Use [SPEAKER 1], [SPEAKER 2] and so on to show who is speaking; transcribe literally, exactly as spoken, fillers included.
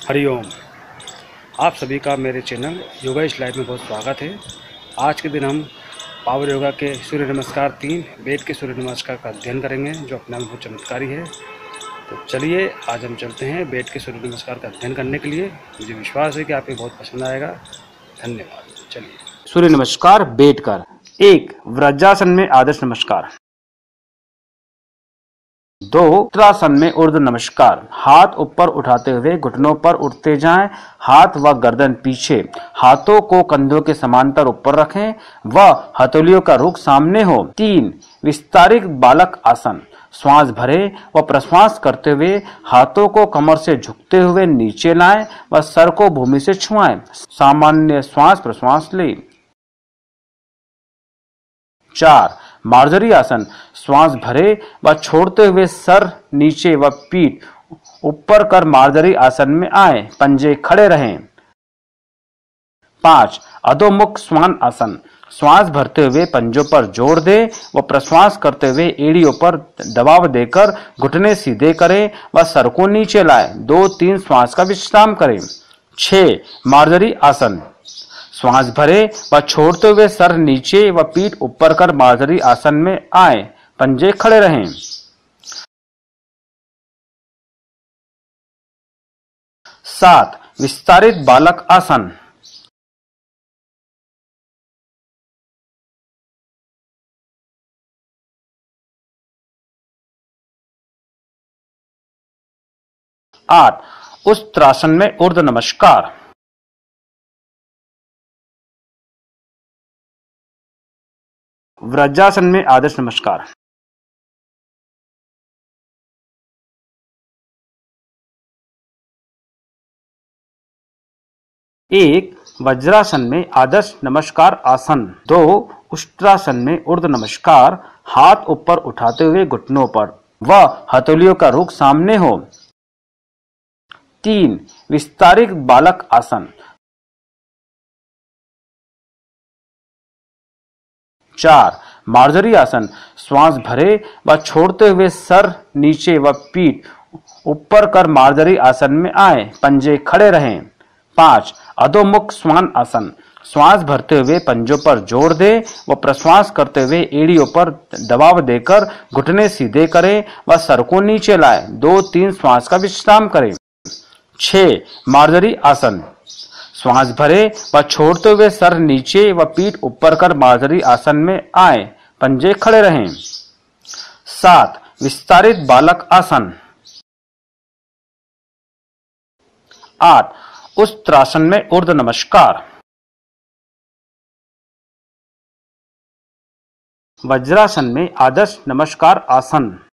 [SPEAKER 1] हरिओम। आप सभी का मेरे चैनल योगा इस लाइफ में बहुत स्वागत है। आज के दिन हम पावर योगा के सूर्य नमस्कार तीन बेड के सूर्य नमस्कार का अध्ययन करेंगे, जो अपने आप में बहुत चमत्कारी है। तो चलिए आज हम चलते हैं बेड के सूर्य नमस्कार का अध्ययन करने के लिए। मुझे विश्वास है कि आपको बहुत पसंद आएगा। धन्यवाद। चलिए सूर्य नमस्कार बैठ कर। एक, वज्रासन में आदर्श नमस्कार। दो, उत्तरासन में ऊर्ध्व नमस्कार। हाथ ऊपर उठाते हुए घुटनों पर उठते जाएं, हाथ व गर्दन पीछे, हाथों को कंधों के समांतर ऊपर रखें व हथेलियों का रुख सामने हो। तीन, विस्तारित बालक आसन। श्वास भरे व प्रश्वास करते हुए हाथों को कमर से झुकते हुए नीचे लाएं व सर को भूमि से छुआएं। सामान्य श्वास प्रश्वास लें। चार, मार्जरी आसन। श्वास भरे व छोड़ते हुए सर नीचे व पीठ ऊपर कर मार्जरी आसन में आए, पंजे खड़े रहें। पांच, अधोमुख श्वान आसन। श्वास भरते हुए पंजों पर जोर दे व प्रश्वास करते हुए एड़ियों पर दबाव देकर घुटने सीधे करें व सर को नीचे लाएं। दो तीन श्वास का विश्राम करें। छह, मार्जरी आसन। श्वास भरे व छोड़ते हुए सर नीचे व पीठ ऊपर कर मार्जरी आसन में आए, पंजे खड़े रहें। सात, विस्तारित बालक आसन। आठ, उत्तरासन में ऊर्ध्व नमस्कार। वज्रासन में आदर्श नमस्कार। एक, वज्रासन में आदर्श नमस्कार आसन। दो, उत्तरासन में ऊर्ध्व नमस्कार। हाथ ऊपर उठाते हुए घुटनों पर व हथेलियों का रुख सामने हो। तीन, विस्तारित बालक आसन। चार, मार्जरी आसन। श्वास भरे व छोड़ते हुए सर नीचे व पीठ ऊपर कर मार्जरी आसन में आए, पंजे खड़े रहें। पांच, अधोमुख श्वान आसन। श्वास भरते हुए पंजों पर जोर दे व प्रश्वास करते हुए एड़ियों पर दबाव देकर घुटने सीधे करें व सर को नीचे लाएं। दो तीन श्वास का विश्राम करें। छह, मार्जरी आसन। श्वास भरे व छोड़ते हुए सर नीचे व पीठ ऊपर कर मार्जरी आसन में आए, पंजे खड़े रहें। सात, विस्तारित बालक आसन। आठ, उत्तरासन में ऊर्ध्व नमस्कार। वज्रासन में आदर्श नमस्कार आसन।